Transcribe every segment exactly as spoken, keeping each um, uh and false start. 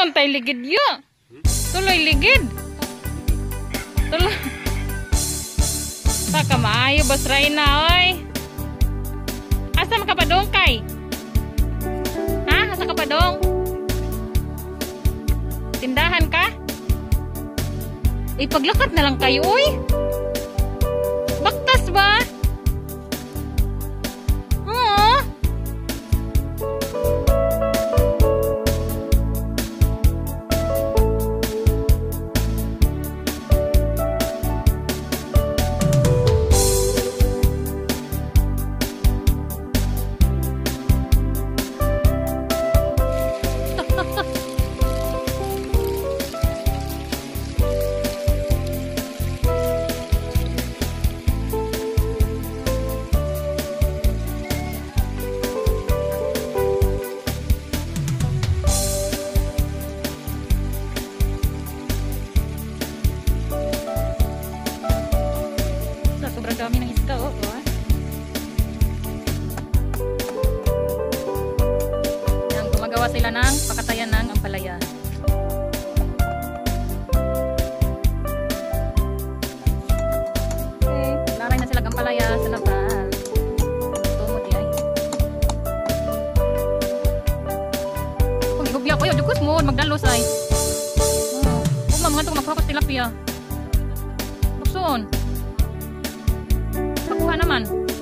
man tayo ligid yo. Tuloy ligid. Tuloy. Saka maayo basray na oy. Asa ka pa dong kay? Ha? Asa ka pa dong? Tindahan ka? Ipaglakat na lang kayo oy. Baktas ba? Oo. Dami ng isda, oh, oh. Yan, gumagawa sila ng pakatayan ng ampalaya. Okay, laray na sila ng ampalaya sa labas. Tumot yan. Kung igubya ko yun, dukos mo, magdalos ay. Oh, kung mga ito, magpapos tilapia. Bukson. Pakuha naman.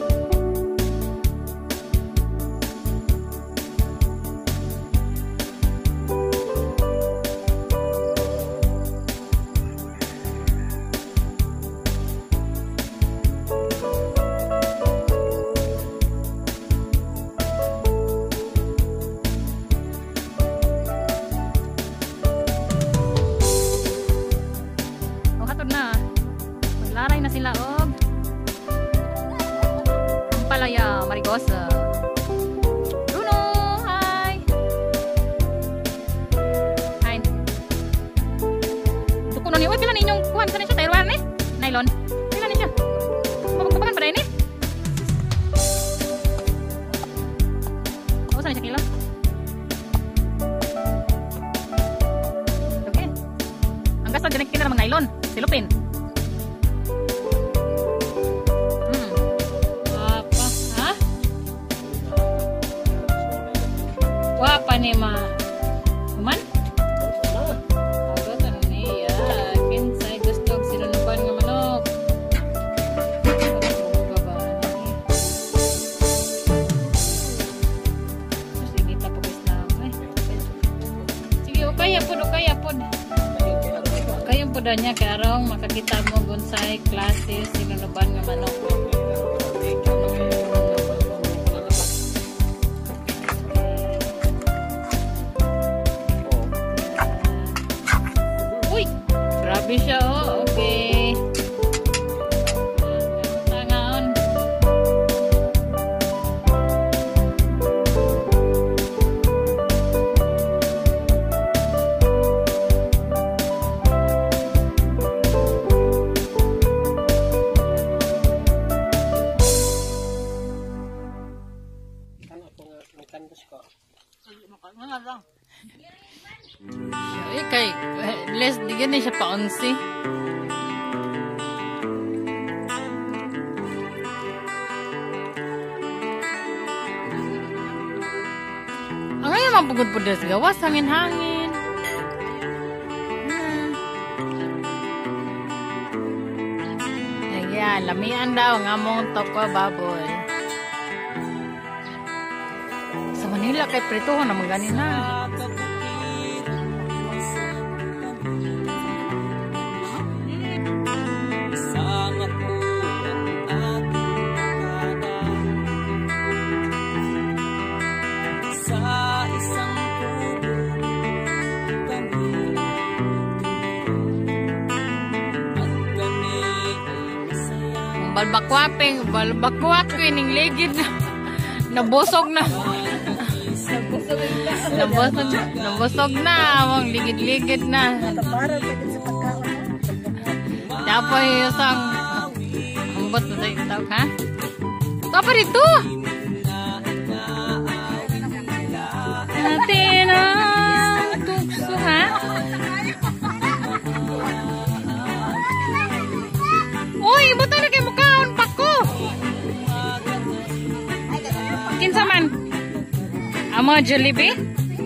O hatod na. Maglaray na sila og Palaya, Marigosa. Bruno, hi. Hi. Tukunon ni, uy, pila ninyong kuhan sa niya, tayruan ni? Nylon. Pila niya? Mabagbagan pa rin ni? O, saan niya kilo? Okay. Ang gasto, dyan kita namang nylon. Silupin. Wapa ni ma kuman? Ako tanong niya. Kinsay gusto sinunuban nga manok. Sige, tapos na ako eh. Sige, okay po, okay po. Kayong po daw niya, karong makakita mo bonsai classes sinunuban nga manok. Grabe siya, oh. Okay. Tangaon. Ay, kay les digyan ni siya pa onsi. Ang ngayon mapugod-pugod sa gawas, hangin-hangin. Ayan, lamian daw nga mong tokwa baboy. Sa Manila kay prituhon naman ganina. Balbakwaping, balbakwaping ning ligid na nabusog na. Nabusog na. Nabusog na, mong ligid-ligid na. Dapat yung sang ambot na tayo tawag, ha? Apa dito? Natin ang tukso, ha? kinsa man? Amo Jollibee?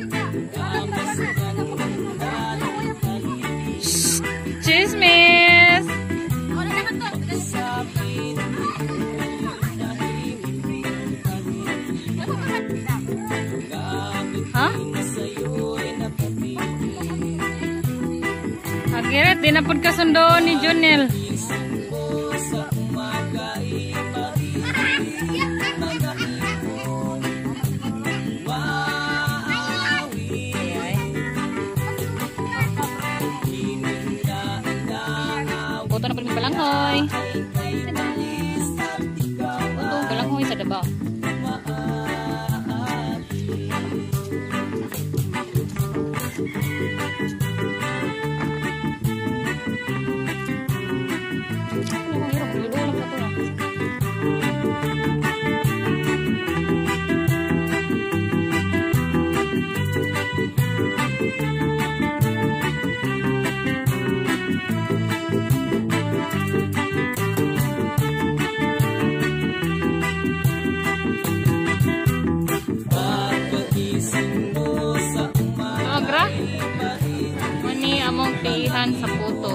Chismis! Ha? Agiret, di na pud kasundoon ni Junel. Boto na pud mi balanghoy. Boto balanghoy sa Davao. Mani among pihan sa puto.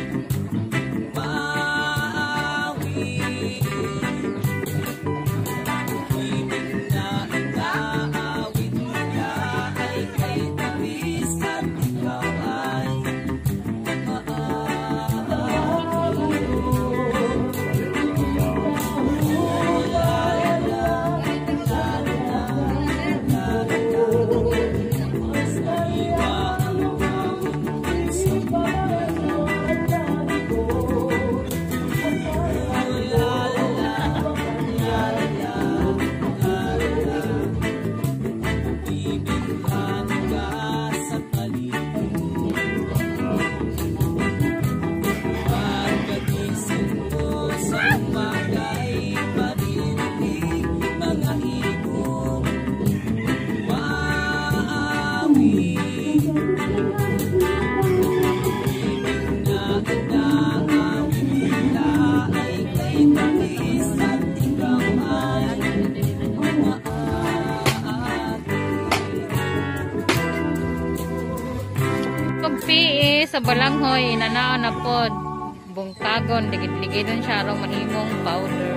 Pagpi sa balanghoy inanao na pod bungkagon ligid-ligidon siya arong mahimong powder.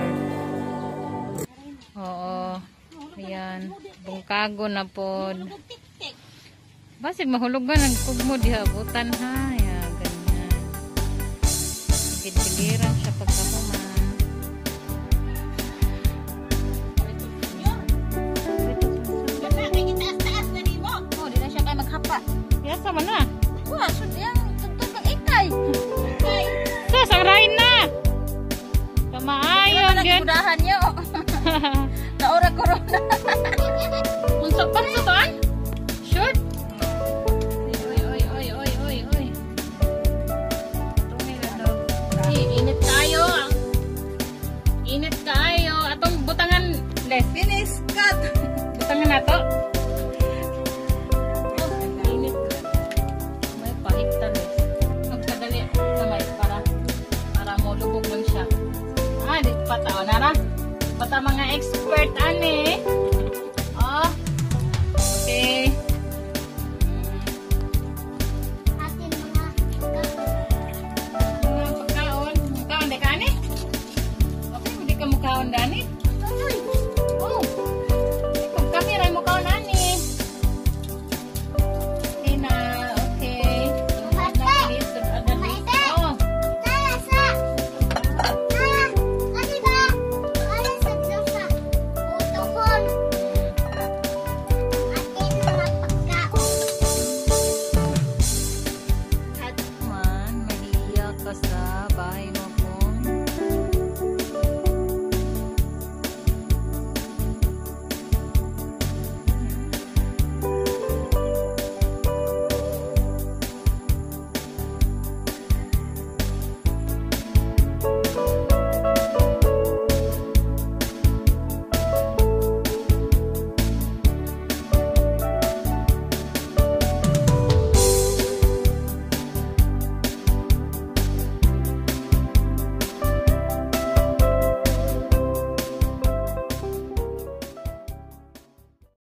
Oo. Ayan, bungkagon na pod. Basig mahulugan ang kugmo diha butan ha. Ya ganyan. Ligid-ligiran siya pagka